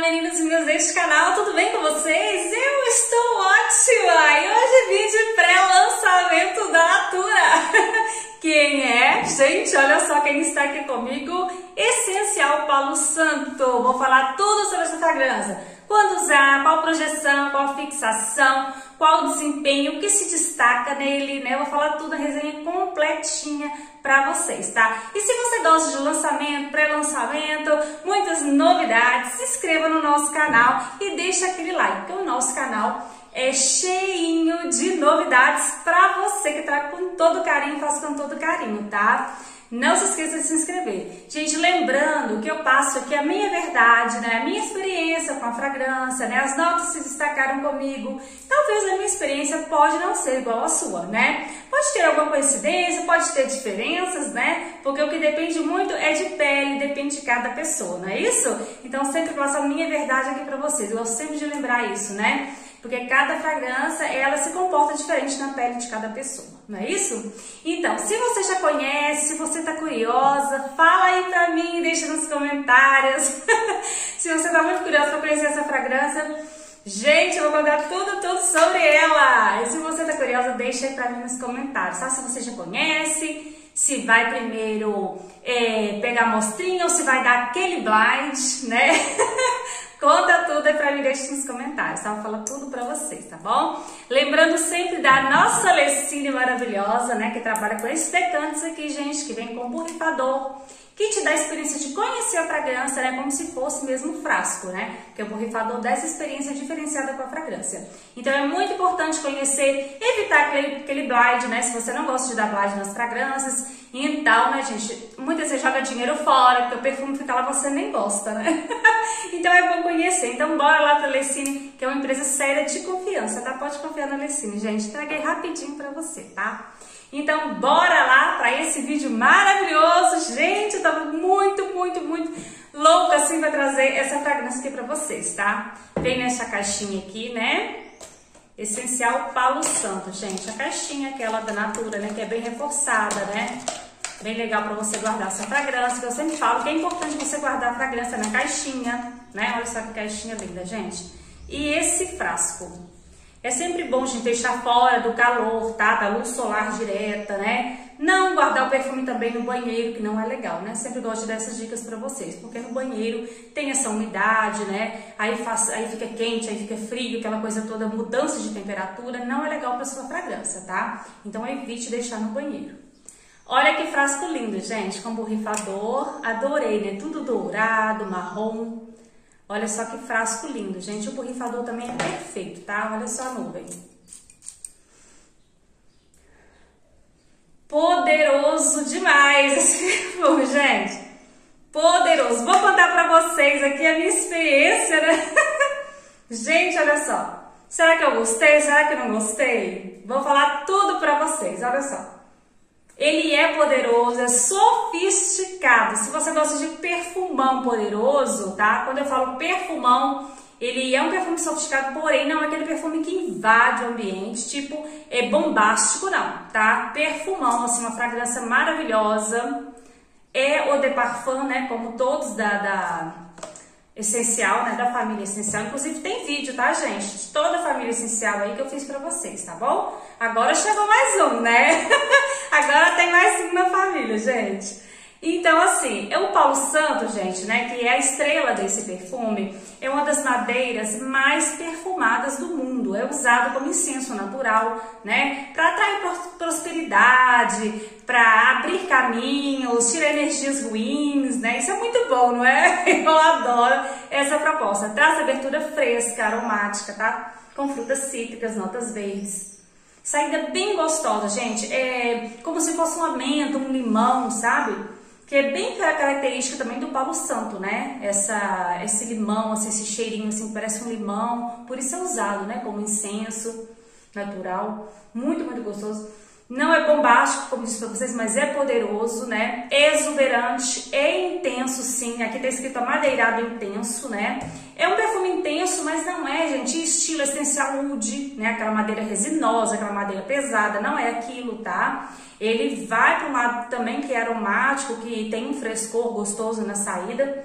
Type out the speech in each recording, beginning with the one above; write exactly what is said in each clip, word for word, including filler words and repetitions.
meninos e meninas deste canal, tudo bem com vocês? Eu estou ótima! E hoje é vídeo pré-lançamento da Natura. Quem é? Gente, olha só quem está aqui comigo, Essencial Palo Santo. Vou falar tudo sobre essa fragrância. Quando usar, qual projeção, qual fixação, qual desempenho, o que se destaca nele, né? Eu vou falar tudo, a resenha completinha pra vocês, tá? E se você gosta de lançamento, pré-lançamento, muitas novidades, se inscreva no nosso canal e deixa aquele like, porque o nosso canal é cheinho de novidades pra você que traga com todo carinho, faço com todo carinho, tá? Não se esqueça de se inscrever. Gente, lembrando que eu passo aqui a minha verdade, né? A minha experiência com a fragrância, né? As notas se destacaram comigo. Talvez a minha experiência pode não ser igual à sua, né? Pode ter alguma coincidência, pode ter diferenças, né? Porque o que depende muito é de pele, depende de cada pessoa, não é isso? Então, sempre passo a minha verdade aqui pra vocês. Eu gosto sempre de lembrar isso, né? Porque cada fragrância, ela se comporta diferente na pele de cada pessoa, não é isso? Então, se você já conhece, se você tá curiosa, fala aí pra mim, deixa nos comentários. Se você tá muito curiosa pra conhecer essa fragrância, gente, eu vou contar tudo, tudo sobre ela. E se você tá curiosa, deixa aí pra mim nos comentários, tá? Se você já conhece, se vai primeiro é, pegar a amostrinha ou se vai dar aquele blind, né? Conta tudo aí pra mim, deixa nos comentários, tá? Vou falar tudo pra vocês, tá bom? Lembrando sempre da nossa Lecine maravilhosa, né? Que trabalha com esses decantes aqui, gente, que vem com borrifador, que te dá a experiência de conhecer a fragrância, né? Como se fosse mesmo um frasco, né? Porque o borrifador dá essa experiência diferenciada com a fragrância. Então é muito importante conhecer, evitar aquele, aquele blind, né? Se você não gosta de dar blind nas fragrâncias. Então, né, gente, muitas vezes joga dinheiro fora, porque o perfume fica lá, você nem gosta, né? Então é bom conhecer. Então bora lá pra Lecine, que é uma empresa séria de confiança, tá? Pode confiar na Lecine, gente. Traguei rapidinho pra você, tá? Então bora lá pra esse vídeo maravilhoso. Gente, eu tava muito, muito, muito louca assim pra trazer essa fragrância aqui pra vocês, tá? Vem nessa caixinha aqui, né? Essencial Palo Santo, gente. A caixinha aquela da Natura, né? Que é bem reforçada, né? Bem legal pra você guardar essa fragrância, que eu sempre falo que é importante você guardar a fragrância na caixinha, né? Olha só que caixinha linda, gente. E esse frasco. É sempre bom a gente deixar fora do calor, tá? Da luz solar direta, né? Não guardar o perfume também no banheiro, que não é legal, né? Sempre gosto de dar essas dicas pra vocês, porque no banheiro tem essa umidade, né? Aí, faz, aí fica quente, aí fica frio, aquela coisa toda, mudança de temperatura, não é legal pra sua fragrância, tá? Então evite deixar no banheiro. Olha que frasco lindo, gente, com borrifador, adorei, né? Tudo dourado, marrom. Olha só que frasco lindo, gente. O borrifador também é perfeito, tá? Olha só a nuvem. Poderoso demais esse perfume, gente. Poderoso. Vou contar pra vocês aqui a minha experiência, né? Gente, olha só. Será que eu gostei? Será que eu não gostei? Vou falar tudo pra vocês, olha só. Ele é poderoso, é sofisticado. Se você gosta de perfumão poderoso, tá? Quando eu falo perfumão, ele é um perfume sofisticado, porém não é aquele perfume que invade o ambiente, tipo, é bombástico, não, tá? Perfumão, assim, uma fragrância maravilhosa. É Eau de Parfum, né? Como todos da, da Essencial, né? Da família Essencial. Inclusive tem vídeo, tá, gente? De toda a família Essencial aí que eu fiz pra vocês, tá bom? Agora chegou mais um, né? Agora tem mais um na família, gente. Então, assim, é o Palo Santo, gente, né, que é a estrela desse perfume, é uma das madeiras mais perfumadas do mundo. É usado como incenso natural, né, para atrair prosperidade, para abrir caminhos, tirar energias ruins, né? Isso é muito bom, não é? Eu adoro essa proposta. Traz abertura fresca, aromática, tá? Com frutas cítricas, notas verdes. Saída bem gostosa, gente. É como se fosse uma menta, um limão, sabe? Que é bem característica também do Palo Santo, né? Essa, esse limão, assim, esse cheirinho, assim, parece um limão. Por isso é usado, né? Como incenso natural. Muito, muito gostoso. Não é bombástico, como disse pra vocês, mas é poderoso, né? Exuberante, é intenso, sim. Aqui tá escrito amadeirado intenso, né? É um perfume intenso, mas não é, gente, estilo essencial oud, né? Aquela madeira resinosa, aquela madeira pesada, não é aquilo, tá? Ele vai para um lado também que é aromático, que tem um frescor gostoso na saída.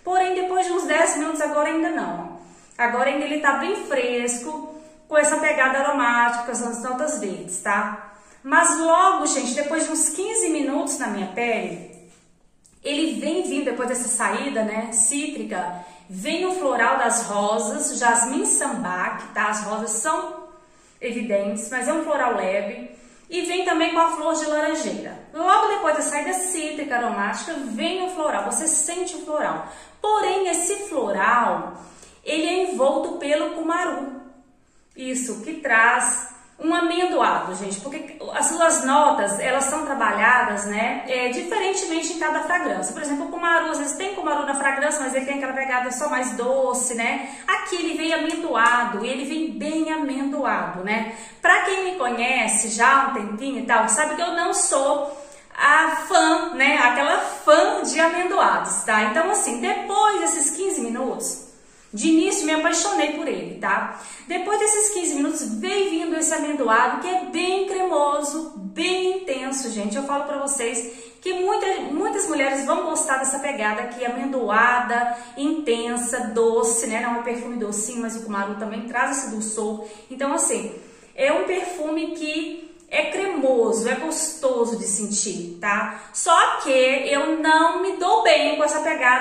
Porém, depois de uns dez minutos, agora ainda não. Agora ainda ele tá bem fresco, com essa pegada aromática, com essas notas verdes, tá? Mas logo, gente, depois de uns quinze minutos na minha pele, ele vem vindo, depois dessa saída, né, cítrica, vem o floral das rosas, jasmim sambac, tá? As rosas são evidentes, mas é um floral leve. E vem também com a flor de laranjeira. Logo depois da saída cítrica aromática, vem o floral, você sente o floral. Porém, esse floral, ele é envolto pelo cumaru. Isso, que traz um amendoado, gente, porque as suas notas, elas são trabalhadas, né, é, diferentemente em cada fragrância. Por exemplo, o cumaru, às vezes tem cumaru na fragrância, mas ele tem aquela pegada só mais doce, né? Aqui ele vem amendoado, e ele vem bem amendoado, né? Pra quem me conhece já há um tempinho e tal, sabe que eu não sou a fã, né, aquela fã de amendoados, tá? Então, assim, depois desses quinze minutos, de início me apaixonei por ele, tá? Depois desses quinze minutos veio vindo esse amendoado que é bem cremoso, bem intenso, gente. Eu falo pra vocês que muita, muitas mulheres vão gostar dessa pegada aqui, amendoada, intensa, doce, né? Não é um perfume docinho, mas o cumaru também traz esse dulçor. Então, assim, é um perfume que é cremoso, é gostoso de sentir, tá? Só que eu não me dou bem com essa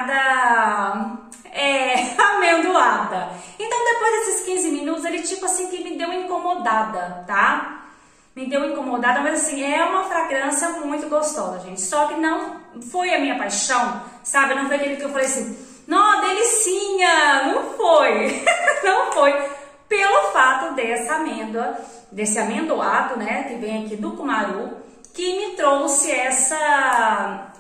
pegada é, amendoada. Então, depois desses quinze minutos, ele tipo assim que me deu incomodada, tá? Me deu incomodada, mas assim, é uma fragrância muito gostosa, gente. Só que não foi a minha paixão, sabe? Não foi aquele que eu falei assim, não, delicinha, não foi. Não foi. Pelo fato dessa amêndoa, desse amendoado, né, que vem aqui do cumaru, que me trouxe essa,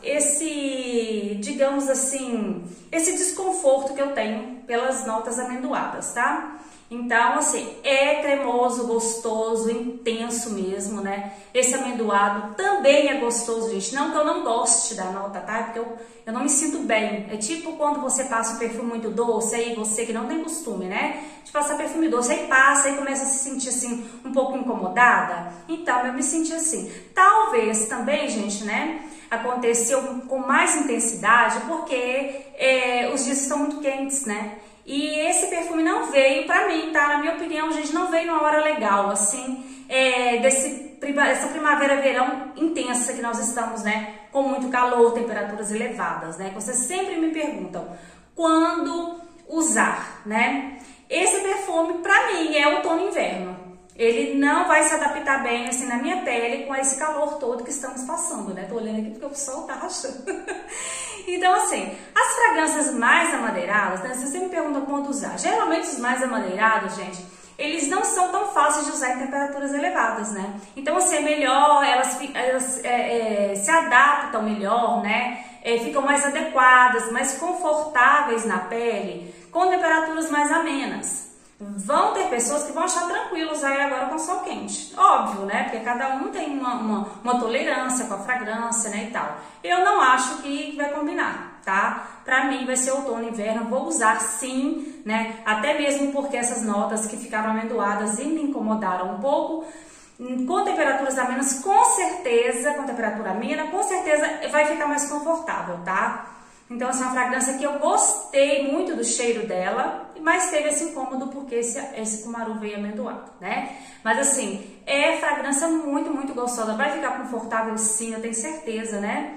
esse, digamos assim, esse desconforto que eu tenho pelas notas amendoadas, tá? Então, assim, é cremoso, gostoso, intenso mesmo, né? Esse amendoado também é gostoso, gente. Não que eu não goste da nota, tá? Porque eu, eu não me sinto bem. É tipo quando você passa um perfume muito doce, aí você que não tem costume, né? De passar perfume doce, aí passa e começa a se sentir, assim, um pouco incomodada. Então, eu me senti assim. Talvez também, gente, né? Aconteceu com mais intensidade porque é, os dias estão muito quentes, né? E esse perfume não veio pra mim, tá? Na minha opinião, gente, não veio numa hora legal, assim, é, desse, dessa primavera-verão intensa que nós estamos, né? Com muito calor, temperaturas elevadas, né? Vocês sempre me perguntam quando usar, né? Esse perfume, pra mim, é outono e inverno. Ele não vai se adaptar bem, assim, na minha pele com esse calor todo que estamos passando, né? Tô olhando aqui porque o sol tá rachando. Então, assim, as fragrâncias mais amadeiradas, né? Você sempre me pergunta quando usar. Geralmente os mais amadeirados, gente, eles não são tão fáceis de usar em temperaturas elevadas, né? Então, assim, é melhor, elas, elas é, é, se adaptam melhor, né? É, ficam mais adequadas, mais confortáveis na pele, com temperaturas mais amenas. Vão ter pessoas que vão achar tranquilo usar agora com sol quente. Óbvio, né? Porque cada um tem uma, uma, uma tolerância com a fragrância, né? E tal. Eu não acho que vai combinar, tá? Pra mim vai ser outono e inverno. Vou usar sim, né? Até mesmo porque essas notas que ficaram amendoadas e me incomodaram um pouco. Com temperaturas amenas, com certeza, com temperatura amena, com certeza vai ficar mais confortável, tá? Então, essa é uma fragrância que eu gostei muito do cheiro dela, mas teve esse incômodo porque esse, esse cumaru veio amendoado, né? Mas assim, é fragrância muito, muito gostosa. Vai ficar confortável sim, eu tenho certeza, né?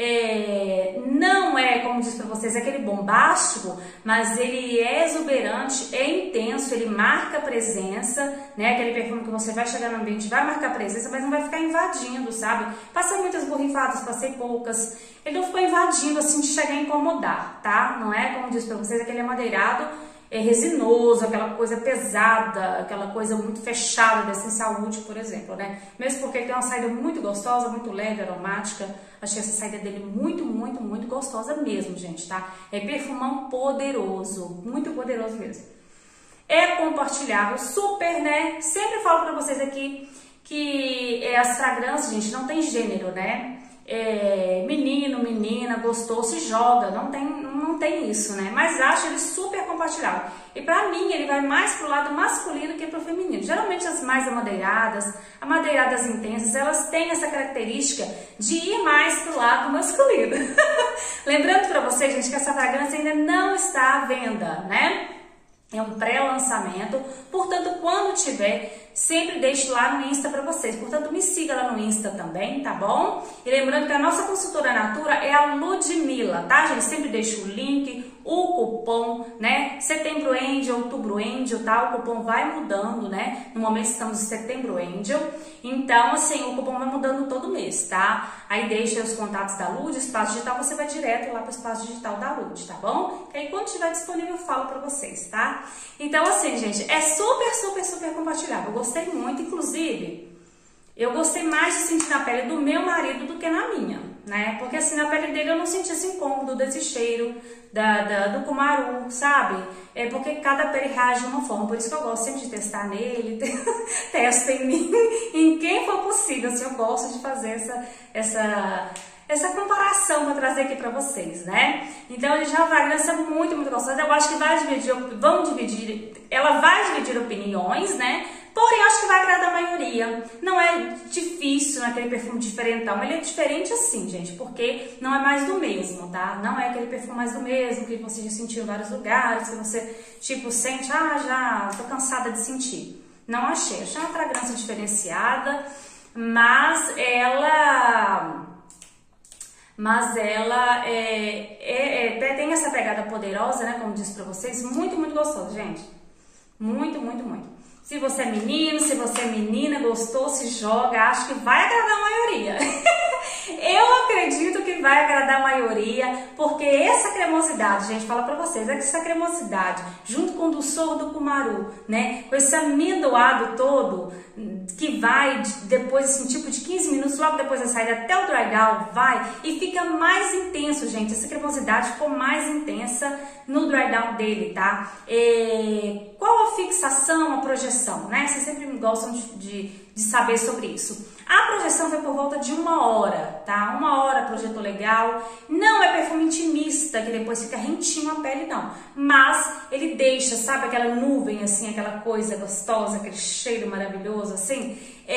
É, não é, como disse pra vocês, aquele bombástico, mas ele é exuberante, é intenso, ele marca presença, né? Aquele perfume que você vai chegar no ambiente, vai marcar presença, mas não vai ficar invadindo, sabe? Passei muitas borrifadas, passei poucas, ele não ficou invadindo assim de chegar a incomodar, tá? Não é, como disse pra vocês, aquele amadeirado é resinoso, aquela coisa pesada, aquela coisa muito fechada da Essencial Wood, por exemplo, né? Mesmo porque ele tem uma saída muito gostosa, muito leve, aromática. Achei essa saída dele muito, muito, muito gostosa mesmo, gente, tá? É perfumão poderoso, muito poderoso mesmo. É compartilhável, super, né? Sempre falo pra vocês aqui que as fragrâncias, gente, não tem gênero, né? é, menino, menina, gostou, se joga, não tem, não tem isso, né? Mas acho ele super compartilhável. E pra mim, ele vai mais pro lado masculino que pro feminino. Geralmente as mais amadeiradas, amadeiradas intensas, elas têm essa característica de ir mais pro lado masculino. Lembrando pra vocês, gente, que essa fragrância ainda não está à venda, né? É um pré-lançamento, portanto, quando tiver, sempre deixo lá no Insta para vocês. Portanto, me siga lá no Insta também, tá bom? E lembrando que a nossa consultora Natura é a Ludmilla, tá, gente? Sempre deixo o link, o cupom, né? Setembro Angel, Outubro Angel, tá? O cupom vai mudando, né? No momento estamos em Setembro Angel. Então, assim, o cupom vai mudando todo mês, tá? Aí deixa os contatos da Lud, Espaço Digital, você vai direto lá para o Espaço Digital da Lud, tá bom? Que aí quando estiver disponível eu falo para vocês, tá? Então, assim, gente, é super, super, super compartilhável. Eu gostei muito, inclusive, eu gostei mais de sentir na pele do meu marido do que na minha, né? Porque assim, na pele dele eu não senti esse incômodo desse cheiro da, da, do cumaru, sabe? É porque cada pele reage de uma forma, por isso que eu gosto sempre de testar nele, testo em mim, em quem for possível, assim, eu gosto de fazer essa, essa, essa comparação para trazer aqui para vocês, né? Então, ele já é uma fragrância muito, muito gostosa, eu acho que vai dividir, vão dividir, ela vai dividir opiniões, né? Porém, acho que vai agradar a maioria. Não é difícil naquele perfume diferentão. Ele é diferente assim, gente, porque não é mais do mesmo, tá? Não é aquele perfume mais do mesmo, que você já sentiu em vários lugares, que você, tipo, sente, ah, já tô cansada de sentir. Não achei. Achei uma fragrância diferenciada, mas ela... Mas ela é, é, é, tem essa pegada poderosa, né? Como disse pra vocês, muito, muito gostoso, gente. Muito, muito, muito. Se você é menino, se você é menina, gostou, se joga, acho que vai agradar a maioria. Eu acredito que vai agradar a maioria, porque essa cremosidade, gente, fala pra vocês, é que essa cremosidade, junto com o dulçor do cumaru, né, com esse amendoado todo, que vai depois, assim, tipo de quinze minutos, logo depois da saída até o dry down, vai e fica mais intenso, gente. Essa cremosidade ficou mais intensa no dry down dele, tá? É... Qual a fixação, a projeção, né? Vocês sempre gostam de, de, de saber sobre isso. A projeção foi por volta de uma hora, tá? Uma hora projetou legal. Não é perfume intimista, que depois fica rentinho a pele, não. Mas ele deixa, sabe, aquela nuvem, assim, aquela coisa gostosa, aquele cheiro maravilhoso, assim,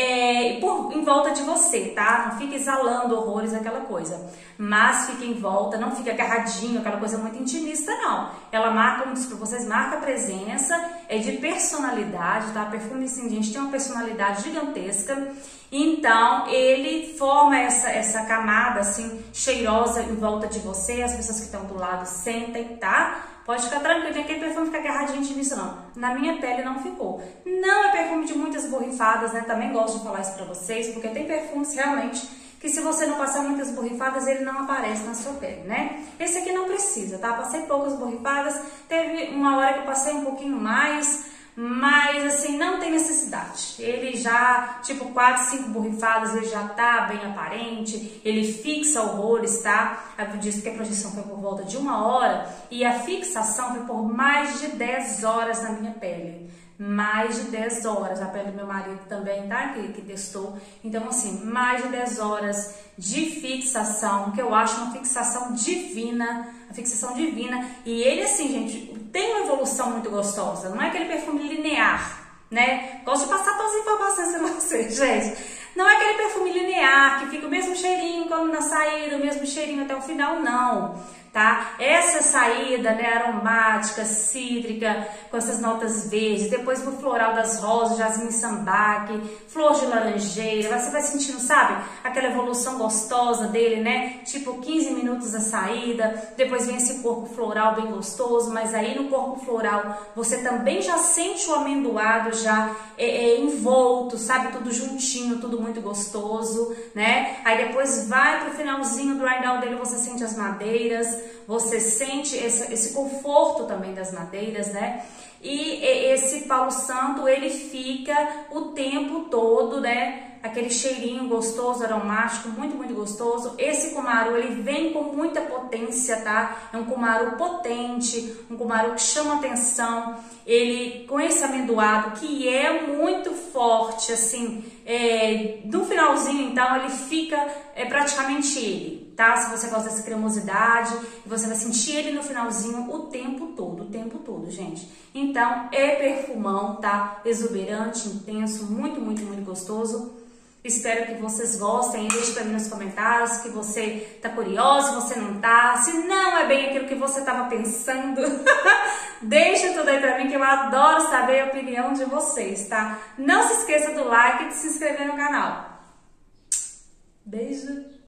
é, por, em volta de você, tá? Não fica exalando horrores, aquela coisa. Mas fica em volta, não fica agarradinho, aquela coisa muito intimista, não. Ela marca, como disse pra vocês, marca a presença, é de personalidade, tá? Perfume, assim, gente, tem uma personalidade gigantesca. Então, ele forma essa, essa camada, assim, cheirosa em volta de você. As pessoas que estão do lado sentem, tá? Pode ficar tranquilo, aquele perfume fica agarradinho nisso, não. Na minha pele não ficou. Não é perfume de muitas borrifadas, né? Também gosto de falar isso pra vocês, porque tem perfumes realmente que se você não passar muitas borrifadas, ele não aparece na sua pele, né? Esse aqui não precisa, tá? Passei poucas borrifadas, teve uma hora que eu passei um pouquinho mais... Mas assim, não tem necessidade. Ele já, tipo, quatro, cinco borrifadas, ele já tá bem aparente. Ele fixa horrores, tá? Eu disse que a projeção foi por volta de uma hora e a fixação foi por mais de dez horas na minha pele. Mais de dez horas, a pele do meu marido também, tá? Que, que testou. Então, assim, mais de dez horas de fixação, que eu acho uma fixação divina, a fixação divina. E ele, assim, gente, tem uma evolução muito gostosa. Não é aquele perfume linear, né? Gosto de passar todas as informações pra vocês, gente. Não é aquele perfume linear, que fica o mesmo cheirinho quando na saída, o mesmo cheirinho até o final, não. Tá? Essa saída, né, aromática, cítrica, com essas notas verdes, depois pro floral das rosas, jasmim sambaque, flor de laranjeira, você vai sentindo, sabe, aquela evolução gostosa dele, né, tipo quinze minutos da saída, depois vem esse corpo floral bem gostoso, mas aí no corpo floral você também já sente o amendoado já é, é, envolto, sabe, tudo juntinho, tudo muito gostoso, né, aí depois vai pro finalzinho do dry down dele, você sente as madeiras, você sente esse, esse conforto também das madeiras, né? E esse Palo Santo, ele fica o tempo todo, né? Aquele cheirinho gostoso, aromático, muito, muito gostoso. Esse cumaru, ele vem com muita potência, tá? É um cumaru potente, um cumaru que chama atenção. Ele, com esse amendoado, que é muito forte, assim, é, no finalzinho, então, ele fica é, praticamente ele, tá? Se você gosta dessa cremosidade, você vai sentir ele no finalzinho o tempo todo, o tempo todo, gente. Então, é perfumão, tá? Exuberante, intenso, muito, muito, muito gostoso. Espero que vocês gostem, deixe para mim nos comentários que você tá curioso, se você não tá, se não é bem aquilo que você tava pensando. Deixa tudo aí para mim que eu adoro saber a opinião de vocês, tá? Não se esqueça do like e de se inscrever no canal. Beijo!